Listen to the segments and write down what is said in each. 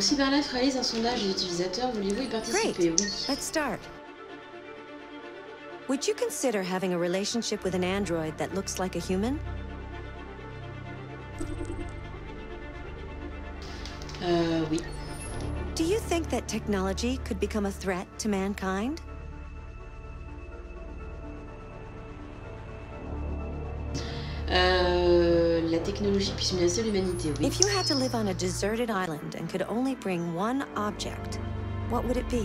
Donc Cyberlife réalise un sondage des utilisateurs. Voulez-vous y participer? Oui. Let's start. Would you consider having a relationship with an android that looks like a human? Oui. Do you think that technology could become a threat to mankind? La technologie puisse menacer l'humanité, oui. If you had to live on a deserted island and could only bring one object, what would it be?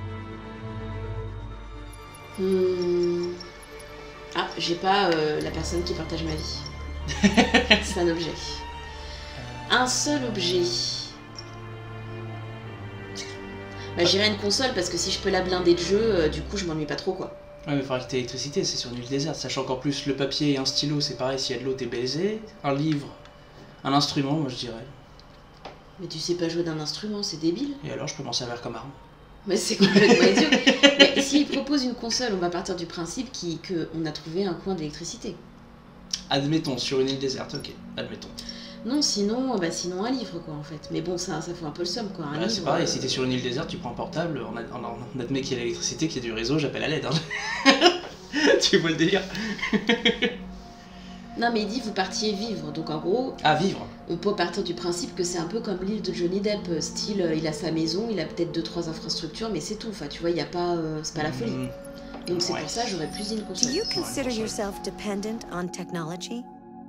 Ah, j'ai pas la personne qui partage ma vie. C'est un objet. Un seul objet. Bah, j'irais une console parce que si je peux la blinder de jeux, du coup je m'ennuie pas trop quoi. Ouais, mais il faudra que t'aies l'électricité, c'est sur une île déserte. Sachant qu'en plus, le papier et un stylo, c'est pareil, s'il y a de l'eau, t'es baisé. Un livre, un instrument, moi je dirais. Mais tu sais pas jouer d'un instrument, c'est débile. Et alors, je peux m'en servir comme arme. Mais c'est complètement idiot. Mais s'il propose une console, on va partir du principe qu'on a trouvé un coin d'électricité. Admettons, sur une île déserte, ok, admettons. Non, sinon un livre quoi en fait. Mais bon, ça fait un peu le somme quoi. Un livre, c'est pareil, si t'es sur une île déserte, tu prends un portable, on admet qu'il y a l'électricité, qu'il y a du réseau, j'appelle à l'aide. Hein. Tu vois le délire? Non mais il dit vous partiez vivre, donc en gros... Ah, vivre. On peut partir du principe que c'est un peu comme l'île de Johnny Depp, style il a sa maison, il a peut-être 2-3 infrastructures, mais c'est tout, enfin tu vois, il y a pas... c'est pas la folie. Donc c'est pour ça j'aurais plus d'une console. Do you consider yourself dependent on technology?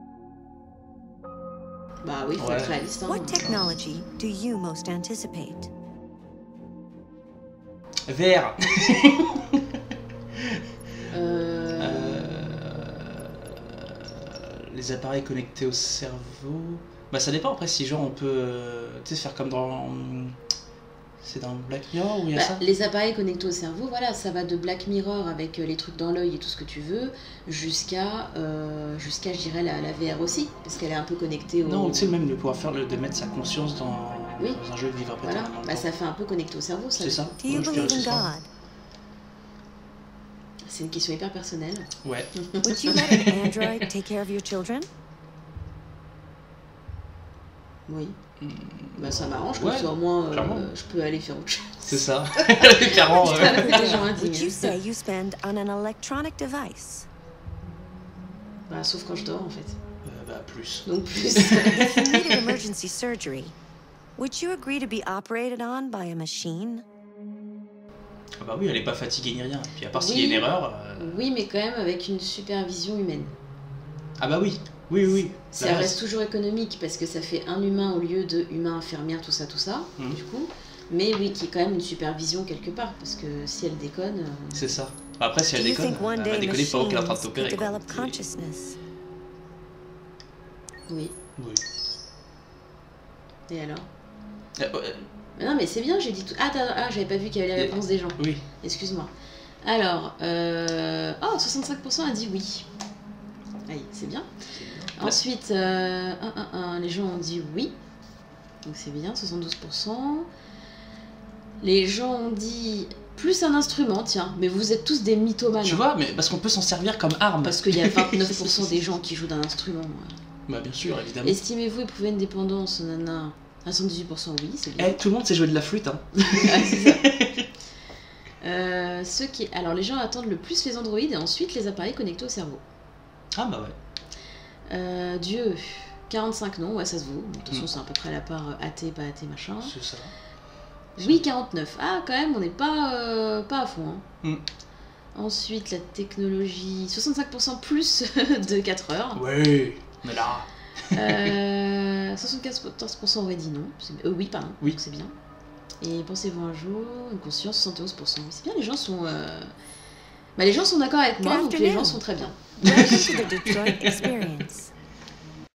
Bah oui, faut être réaliste. Hein. What technology do you most anticipate? Vert. Les appareils connectés au cerveau. Bah ça dépend après si genre on peut tu sais faire comme dans c'est dans Black Mirror où il y a ça. Les appareils connectés au cerveau, voilà, ça va de Black Mirror avec les trucs dans l'œil et tout ce que tu veux jusqu'à je dirais la VR aussi parce qu'elle est un peu connectée au... Non, tu sais même de pouvoir faire de mettre sa conscience dans un jeu de vivre après. Voilà, bah ça fait un peu connecté au cerveau ça. C'est ça. Do you believe in God? C'est une question hyper personnelle. Ouais. Would you let an android take care of your children? Oui. Bah ça m'arrange, comme ça au moins je peux aller faire autre chose. C'est ça. Clairement. Would you say you spend on an electronic device? Bah sauf quand je dors en fait. Bah plus. Donc plus. If you needed emergency surgery, would you agree to be operated on by a machine? Ah bah oui, elle est pas fatiguée ni rien. Puis à part s'il y a une erreur... Oui, mais quand même avec une supervision humaine. Ah bah oui, oui. Ça reste toujours économique parce que ça fait un humain au lieu de humain, infirmière, tout ça, du coup. Mais oui, qui est quand même une supervision quelque part, parce que si elle déconne... C'est ça. Après, si elle déconne, elle va déconner pendant qu'elle est en train de t'opérer. Oui. Et alors? Non, mais c'est bien, j'ai dit tout... Ah, j'avais pas vu qu'il y avait les réponses des gens. Oui. Excuse-moi. Alors, 65% a dit oui. Allez, c'est bien. Ensuite, les gens ont dit oui. Donc c'est bien, 72%. Les gens ont dit plus un instrument, tiens. Mais vous êtes tous des mythomanes. Tu vois, mais parce qu'on peut s'en servir comme arme. Parce qu'il y a 29% des gens qui jouent d'un instrument. Bah bien sûr, évidemment. Estimez-vous éprouver une dépendance, nana? 78% oui, c'est bien. Tout le monde sait jouer de la flûte, hein. C'est ça. Alors les gens attendent le plus les Android et ensuite les appareils connectés au cerveau. Ah bah ouais. Dieu, 45 non, ouais ça se vaut. De toute façon c'est à peu près la part athée, pas athée, machin. C'est ça. Oui, 49. Ah quand même, on n'est pas à fond. Hein. Ensuite la technologie, 65% plus de 4 heures. Oui, mais là... 74% auraient dit non. Oui, pardon. Oui. C'est bien. Et pensez-vous un jour, une conscience, 71%. C'est bien, les gens sont... les gens sont d'accord avec moi, donc les gens sont très bien. Welcome to the Detroit experience.